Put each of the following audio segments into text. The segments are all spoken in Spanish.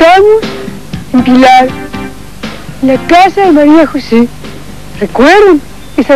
estamos en Pilar, en la casa de María José. ¿Recuerdan? Esa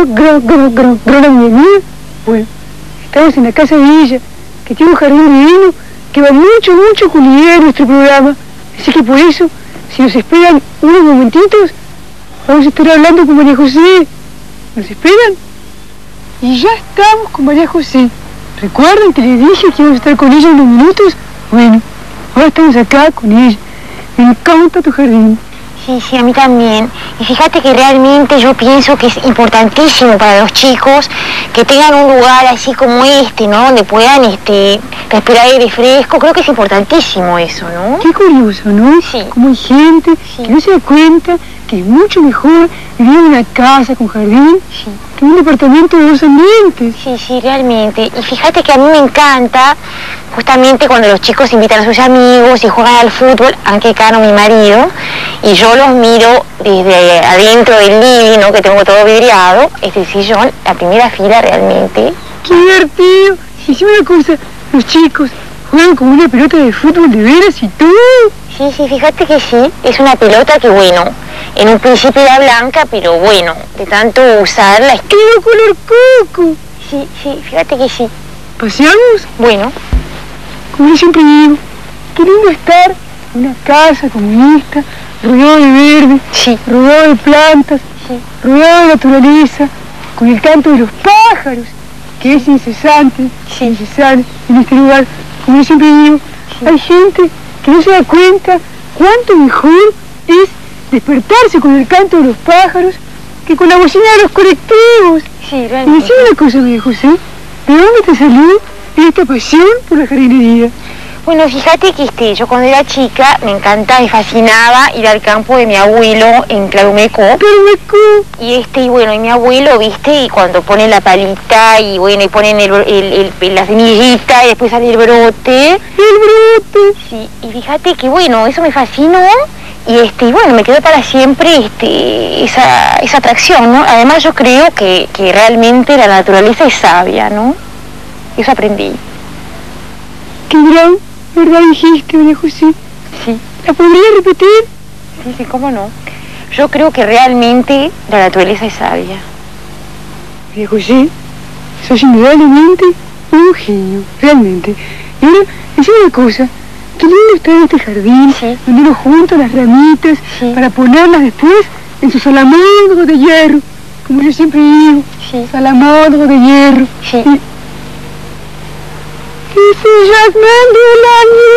gran amiga mía. Bueno, estamos en la casa de ella, que tiene un jardín divino, que va mucho con la idea de nuestro programa. Así que por eso, si nos esperan unos momentitos, vamos a estar hablando con María José. ¿Nos esperan? Y ya estamos con María José. ¿Recuerdan que les dije que íbamos a estar con ella en unos minutos? Bueno, ahora estamos acá con ella. Me encanta tu jardín. Sí, a mí también. Y fíjate que realmente yo pienso que es importantísimo para los chicos que tengan un lugar así como este, ¿no? Donde puedan respirar aire fresco. Creo que es importantísimo eso, ¿no? Qué curioso, ¿no? Sí. Como hay gente que no se da cuenta que es mucho mejor vivir en una casa con jardín que en un departamento de 2 ambientes. Sí, realmente. Y fíjate que a mí me encanta justamente cuando los chicos invitan a sus amigos y juegan al fútbol, aunque Cano, mi marido, y yo los miro desde adentro del living, ¿no? Que tengo todo vidriado, este sillón, la primera fila realmente. ¡Qué divertido! Y sí, una cosa, los chicos juegan con una pelota de fútbol de veras y todo. Sí, fíjate que sí, es una pelota que, bueno, en un principio era blanca, pero bueno, de tanto usarla... ¡Quedó color coco! Sí, fíjate que sí. ¿Paseamos? Bueno. Como yo siempre digo, qué lindo estar en una casa como esta, rodeado de verde, rodeado de plantas, rodeado de naturaleza, con el canto de los pájaros, que es incesante en este lugar. Como yo siempre digo, hay gente que no se da cuenta cuánto mejor es despertarse con el canto de los pájaros que con la bocina de los colectivos. Sí, realmente. Y decime una cosa, María José, ¿de dónde te salió esta pasión por la jardinería? Bueno, fíjate que yo cuando era chica me fascinaba ir al campo de mi abuelo en Clarumeco. Y bueno, y mi abuelo, viste, y cuando ponen la palita y bueno, y ponen la semillita y después sale el brote. ¡El brote! Sí, y fíjate que bueno, eso me fascinó y bueno, me quedó para siempre esa atracción, ¿no? Además yo creo que realmente la naturaleza es sabia, ¿no? Eso aprendí. ¡Qué gran verdad dijiste, María José! Sí. ¿La podría repetir? Sí, cómo no. Yo creo que realmente la naturaleza es sabia. María José, sos indudablemente un genio, realmente. Y ahora, decime una cosa, qué lindo está este jardín, donde uno junta las ramitas para ponerlas después en su salamandro de hierro, como yo siempre digo, salamandro de hierro. Sí. ¡Ese Jasmine de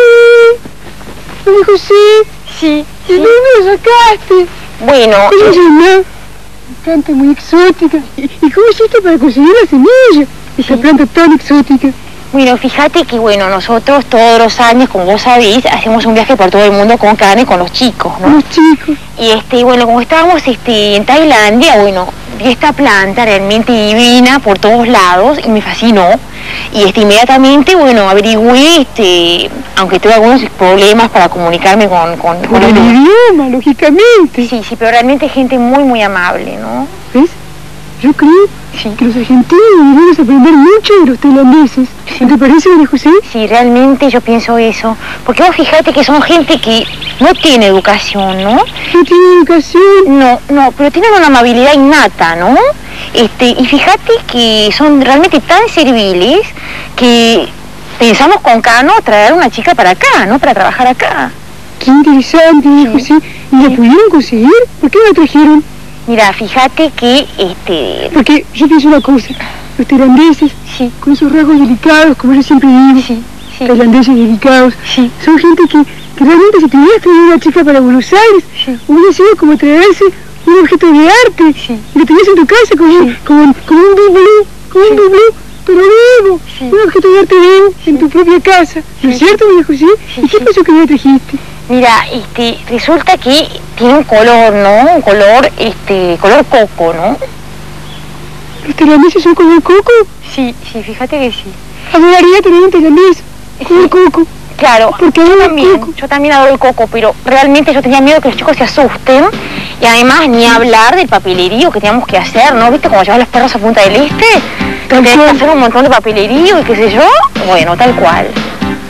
la María José! Sí. ¿De dónde lo sacaste? Bueno... ¿Cómo se llama? Una planta muy exótica. ¿Y cómo hiciste para conseguir la semilla? Esa planta tan exótica. Bueno, fíjate que, bueno, nosotros todos los años, como vos sabéis, hacemos un viaje por todo el mundo con Cano y con los chicos, ¿no? Los chicos. Y bueno, como estábamos en Tailandia, bueno, vi esta planta realmente divina por todos lados y me fascinó. Y inmediatamente, bueno, averigüé, aunque tuve algunos problemas para comunicarme con el idioma, lógicamente. Sí, pero realmente gente muy amable, ¿no? ¿Ves? Yo creo que los argentinos deberíamos aprender mucho de los tailandeses. ¿No te parece, María José? Sí, realmente yo pienso eso. Porque vos fijate que son gente que no tiene educación, ¿no? ¿No tiene educación? No, pero tienen una amabilidad innata, ¿no? Y fíjate que son realmente tan serviles que pensamos con Cano traer a una chica para acá, ¿no? Para trabajar acá. Qué interesante, María José. ¿Y la pudieron conseguir? ¿Por qué la trajeron? Mira, fíjate que Porque yo pienso una cosa, los tailandeses, con esos rasgos delicados, como yo siempre digo, tailandeses delicados, son gente que realmente si tuvieras traído una chica para Buenos Aires, hubiera sido como traerse un objeto de arte, y lo tenías en tu casa como un bublú, pero vivo, un objeto de arte vivo en tu propia casa, ¿no es cierto, María José? ¿Y qué pasó que me la trajiste? Mira, resulta que tiene un color, ¿no? Un color, color coco, ¿no? ¿Los tailandeses son color coco? Sí, fíjate que sí. Adoraría tener un tailandés color coco. Claro, porque yo también adoro el coco, pero realmente yo tenía miedo que los chicos se asusten y además ni hablar del papelerío que teníamos que hacer, ¿no? ¿Viste cómo llevar los perros a Punta del Este? Teníamos que hacer un montón de papelerío y qué sé yo. Bueno, tal cual.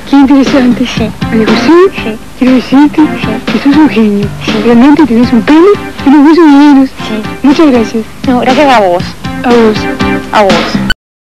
Qué interesante. Sí. María José, Sí. quiero decirte que sos un genio. Realmente tenés un pelo y unos huesos divinos. Sí. Muchas gracias. No, gracias a vos. A vos. A vos.